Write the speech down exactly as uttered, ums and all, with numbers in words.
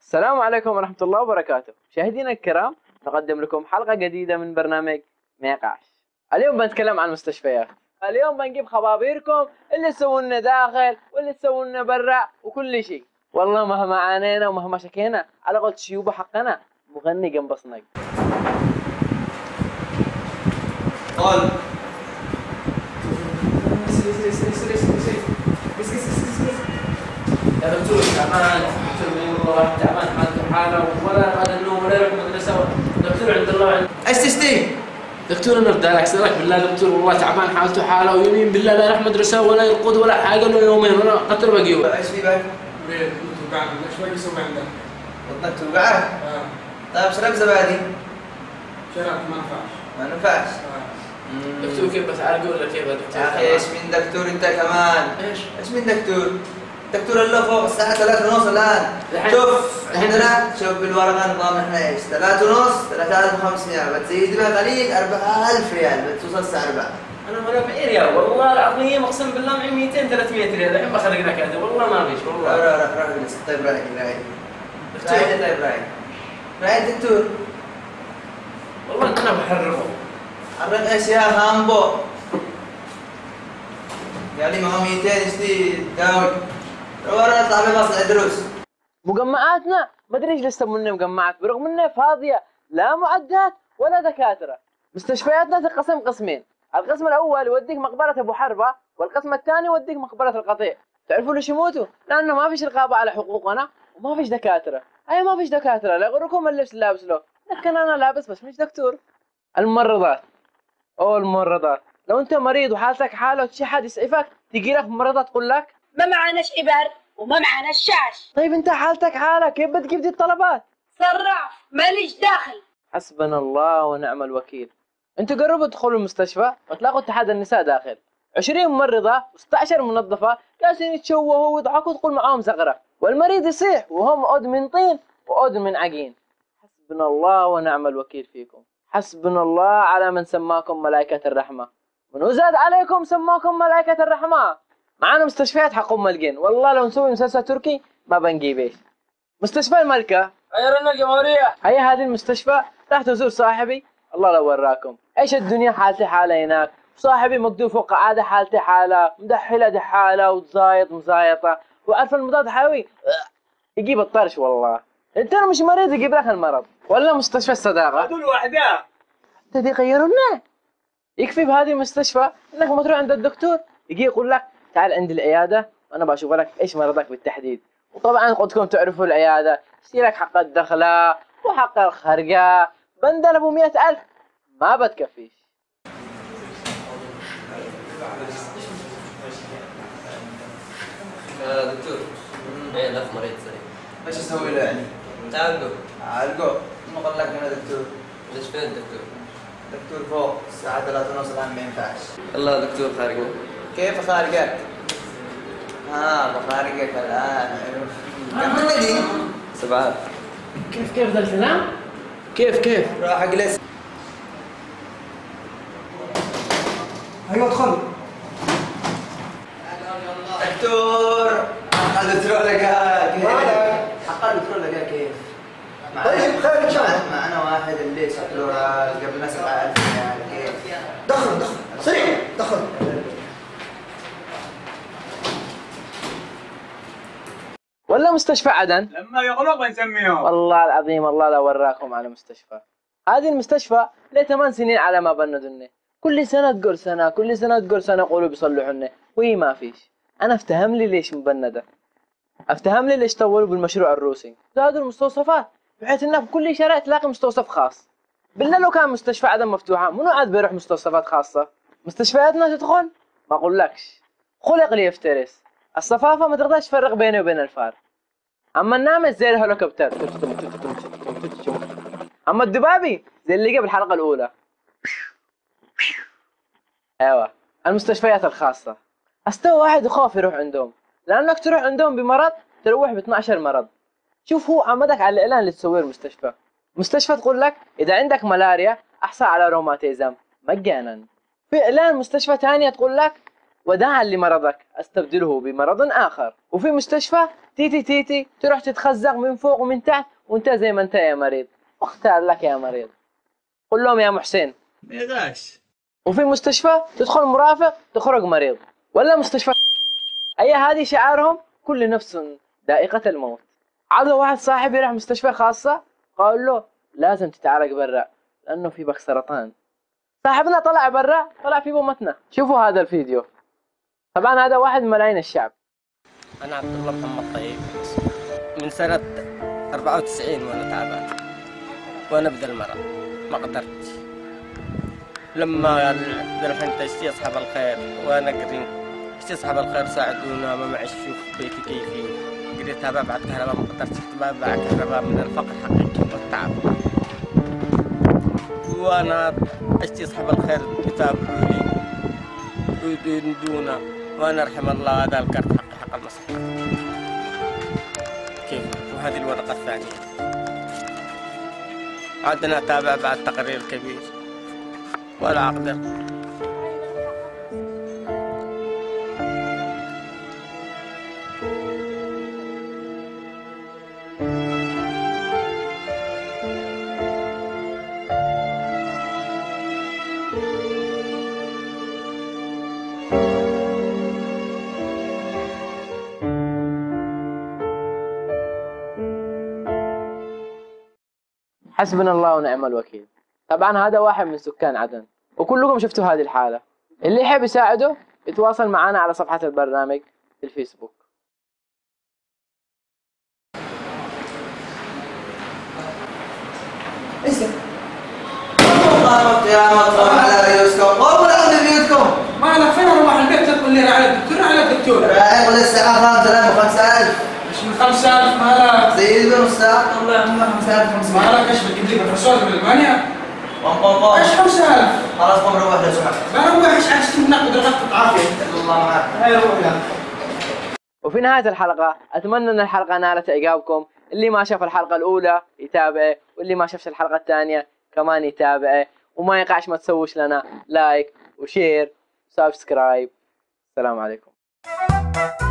السلام عليكم ورحمة الله وبركاته. مشاهدينا الكرام، نقدم لكم حلقة جديدة من برنامج ميقعش. اليوم بنتكلم عن المستشفيات. اليوم بنجيب خبابيركم اللي تسوونه داخل واللي تسوونه برا وكل شيء. والله مهما عانينا ومهما شكينا على قولة شيوبة حقنا مغني جنب صنق. قال يا دكتور تعبان، دكتور والله تعبان حالته حاله ولا هذا النوم ولا يروح مدرسه. دكتور عند الله عند ايش تشتي؟ دكتور انا بدي اكسرك بالله دكتور والله تعبان حالته حاله ويمين بالله لا يروح مدرسه ولا يرقد ولا حاجه له يومين وانا قتل بقيه. ايش في بك؟ بيت توقعني ايش باقي يسوي عندك؟ بطنك توقعك؟ اه طيب اشرب زبادي. شرب ما نفعش. ما نفعش؟ اه دكتور كيف بتعالج ولا كيف يا دكتور؟ يا اخي ايش من دكتور انت كمان؟ ايش؟ ايش من دكتور؟ دكتور الله فوق الساعة ثلاثة ونص الآن. شوف عندنا شوف بالورقة نظام احنا ايش؟ ثلاثة ونص ثلاثة آلاف وخمسمئة بتزيد بها قليل أربعة آلاف ريال بتوصل الساعة أربعة. أنا ما أنا ريال والله العظيم أقسم بالله معي مئتين ثلاثمئة ريال الحين بخلق لك هذا والله ما فيش والله. روح روح روح اجلس. طيب رايح رايح. رايح طيب رايح. رايح دكتور. والله أنا بحرقه. حرق ايش يا هامبو؟ قال لي معه مئتين اشتي داوي. ورا اطلع بباص الدروس. مجمعاتنا ما ادري ايش اللي يسمونها مجمعات برغم انها فاضيه، لا معدات ولا دكاتره. مستشفياتنا تنقسم قسمين، القسم الاول يوديك مقبره ابو حربه، والقسم الثاني يوديك مقبره القطيع. تعرفوا ليش يموتوا؟ لانه ما فيش رقابه على حقوقنا وما فيش دكاتره. اي ما فيش دكاتره، لا يغركم اللبس اللي لابس له، لكن انا لابس بس مش دكتور. الممرضات او الممرضات، لو انت مريض وحالتك حاله وشي حد يسعفك تجي لك ممرضه تقول لك ما معناش إبر وما معناش شاش. طيب انت حالتك حالة كيف بتجيب دي الطلبات؟ صراف ماليش داخل. حسبنا الله ونعم الوكيل. انتوا قربوا تدخلوا المستشفى وتلاقوا اتحاد النساء داخل، عشرين ممرضة وستة عشر منظفة جالسين يتشوهوا ويضحكوا وتقول معاهم زغرة، والمريض يصيح وهم عود من طين وعود من عجين. حسبنا الله ونعم الوكيل فيكم. حسبنا الله على من سماكم ملائكة الرحمة، من زاد عليكم سماكم ملائكة الرحمة. معانا مستشفيات حق ام الجن، والله لو نسوي مسلسل تركي ما بنجيب ايش. مستشفى الملكة غيرنا الجمهورية. هي هذه المستشفى راح تزور صاحبي، الله لو وراكم ايش الدنيا حالتي حالة هناك. صاحبي مقدور فوق قعادة حالتي حالة، مدحلة دحالة وتزايط مزايطة، وعارف المضاد الحيوي يجيب الطرش. والله انت مش مريض يجيب لك المرض. ولا مستشفى الصداقة هذول وحدة تدي غيرونا. يكفي بهذه المستشفى انك ما تروح عند الدكتور يجي يقول لك تعال عند العيادة وأنا بشوف لك إيش مرضك بالتحديد. وطبعا قدكم تعرفوا العيادة يصير لك حق الدخلة وحق الخرجة بندل أبو مئة ألف ما بتكفيش. يا دكتور ايه لف مريض سريع. ايش اسوي له يعني؟ تعالجه. عالجه؟ ما قال لك انا دكتور. ليش فين الدكتور؟ دكتور فوق الساعة ثلاثة ونص الآن ما ينفعش. الله دكتور خارجه. كيف خارجك؟ ها بخارجك الآن. كم النادي؟ سبعات. كيف كيف ذا الكلام؟ كيف كيف؟ راح اجلس. ايوه ادخل. دكتور حق الدكتور لقاك. حق الدكتور لقاك كيف؟ طيب خير ان شاء الله. معنا واحد اللي شكله قبل سبعة آلاف ريال كيف؟ دخل دخل سريع دخل. ولا مستشفى عدن لما يغلق نسميهم. والله العظيم الله لا وراكم على مستشفى. هذه المستشفى ليه ثمان سنين على ما بندني، كل سنة تقول سنة كل سنة تقول سنة يقولوا بيصلحونا وهي ما فيش. أنا افتهم لي ليش مبندة، افتهم لي ليش طولوا بالمشروع الروسي، زادوا المستوصفات بحيث إنك بكل شارع تلاقي مستوصف خاص. بالله لو كان مستشفى عدن مفتوحة منو عاد بيروح مستوصفات خاصة؟ مستشفياتنا تدخل ما أقولكش خلق لي يفترس. الصفافة ما تقدرش تفرق بيني وبين الفار، اما النامس زي الهليكوبتر، اما الدبابي زي اللي قبل الحلقه الاولى. ايوه المستشفيات الخاصه استوى واحد يخاف يروح عندهم، لانك تروح عندهم بمرض تروح ب اثني عشر مرض. شوف هو عمدك على الاعلان اللي تسويه المستشفى. مستشفى تقول لك اذا عندك ملاريا احصل على روماتيزم مجانا. في اعلان مستشفى ثانيه تقول لك وداعا لمرضك استبدله بمرض آخر. وفي مستشفى تيتي تيتي تروح تتخزق من فوق ومن تحت وانت زي ما انت يا مريض، واختار لك يا مريض. قل لهم يا محسن يا غاش. وفي مستشفى تدخل مرافق تخرج مريض، ولا مستشفى أي هذه شعارهم كل نفس ذائقة الموت. عاد واحد صاحبي راح مستشفى خاصة قال له لازم تتعالج برا لأنه في بك سرطان. صاحبنا طلع برا طلع في بومتنا. شوفوا هذا الفيديو. طبعا هذا واحد من ملايين الشعب. أنا عبد الله محمد طيب من سنة أربعة وتسعين وأنا تعبان وأنا بدل المرض ما قدرت. لما الحين تشتي أصحاب الخير وأنا قريب اشتي أصحاب الخير ساعدونا ما معي شوف بيتي كيفي. قريت أبى بعد كهرباء ما قدرت أبى بعد كهرباء من الفقر حقيقي والتعب. وأنا اشتي أصحاب الخير يتابعوني ويدونا وأنا رحم الله هذا الكارت حقي حق المصحف. كيف وهذه الورقة الثانية عدنا أتابع بعد تقرير كبير ولا أقدر. حسبنا الله ونعم الوكيل. طبعا هذا واحد من سكان عدن وكلكم شفتوا هذه الحالة. اللي يحب يساعده يتواصل معنا على صفحة البرنامج في الفيسبوك. اسم والله يا مطرح على ريوسكم قوموا لعند بيوتكم. ما لك فين اروح البيت تقول لي على الدكتور على الدكتور. رايح ولا الساعة خمسة لا خمسة ألف. مش من خمسة ألف مالك؟ زيد بنص ساعة والله هم خمسة ألف خمسمية. مالك ايش بتجيب لي بروفيسور من ألمانيا؟ قوم قوم قوم. ايش خمسة ألف؟ خلاص قوم روح لو سمحت. لا روح ايش عكس تنقد رغبتك عافية. الله معك. هاي روح يا. وفي نهاية الحلقة أتمنى أن الحلقة نالت إعجابكم. اللي ما شاف الحلقة الأولى يتابعه، واللي ما شافش الحلقة الثانية كمان يتابعه، وما يقعش ما تسووش لنا لايك وشير وسبسكرايب. السلام عليكم.